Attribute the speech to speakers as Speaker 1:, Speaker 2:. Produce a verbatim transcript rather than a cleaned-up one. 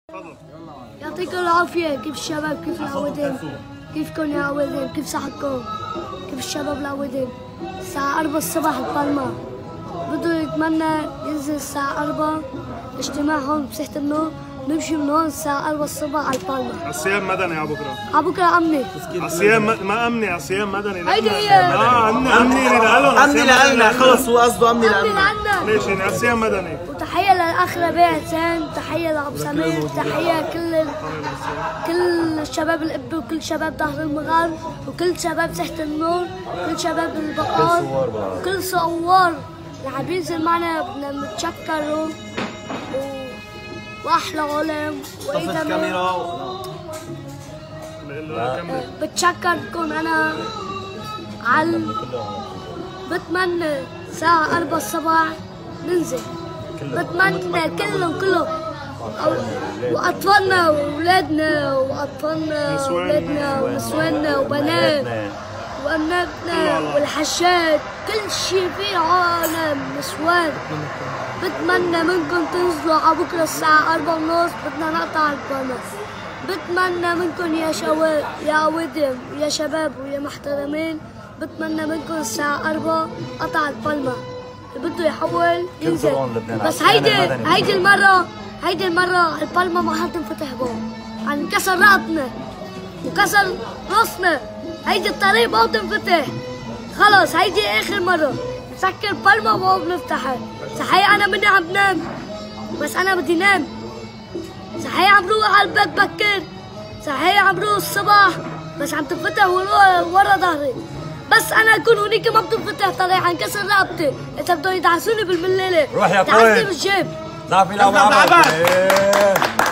Speaker 1: يعطيكم العافية. كيف الشباب؟ كيف العودين؟ كيفكم يا عودين؟ كيف صحتكم؟ كيف الشباب العودين؟ الساعة أربعة الصبح ببالما بده يتمنى ينزل الساعة أربعة اجتماع هون بساحة النور، نمشي من هون الساعة أربعة الصبح على البالما.
Speaker 2: عالصيام مدني على بكره. على
Speaker 1: بكره أمني.
Speaker 2: عالصيام ما أمني، عالصيام مدني.
Speaker 1: هيدي هي.
Speaker 2: اه أمني أمني لهم.
Speaker 3: أمني لنا خلص، هو قصده أمني لنا.
Speaker 1: أمني لنا.
Speaker 2: ماشي عالصيام مدني.
Speaker 1: وتحية للأخ ربيع حسين، تحية لأبو سمير، تحية كل ال... كل شباب الإب وكل شباب ظهر المغار وكل شباب ساحة النور، كل شباب البقار وكل صوار اللي عم ينزل معنا. بدنا نتشكروا و... واحلى علم واذا
Speaker 3: كاميرا.
Speaker 1: بتشكركم انا على بتمنى الساعة أربعة الصبح ننزل. بتمنى كلهم كلهم واطفالنا واولادنا واطفالنا واولادنا ونسواننا وبنات وأبنائنا والحشاد كل شيء في عالم نسوان. بتمنى منكم تنزلوا على بكره الساعة أربعة ونص، بدنا نقطع البنات. بتمنى منكم يا شباب يا عودم ويا شباب ويا محترمين، بتمنى منكم الساعة أربعة قطع البلمة. اللي بده يحول ينزل، بس هيدي هيدي المرة هيدي المرة البلمة ما حتنفتح بون، حنكسر رقبتنا وكسر راسنا. هيدي الطريق ما بتنفتح خلص، هيدي آخر مرة نسكر بالما وما بنفتحها. صحيح أنا مني عم بنام، بس أنا بدي نام. صحيح عم بروح على البيت بكر، صحيح عم بروح الصبح، بس عم تنفتح ورا ورا ظهري. بس أنا أكون هونيك ما بتنفتح طريق، حنكسر رقبتي. إذا بدهم يدعسوني بالمليلة
Speaker 3: روح يا
Speaker 1: دعسني بالجيب.
Speaker 3: لا في لا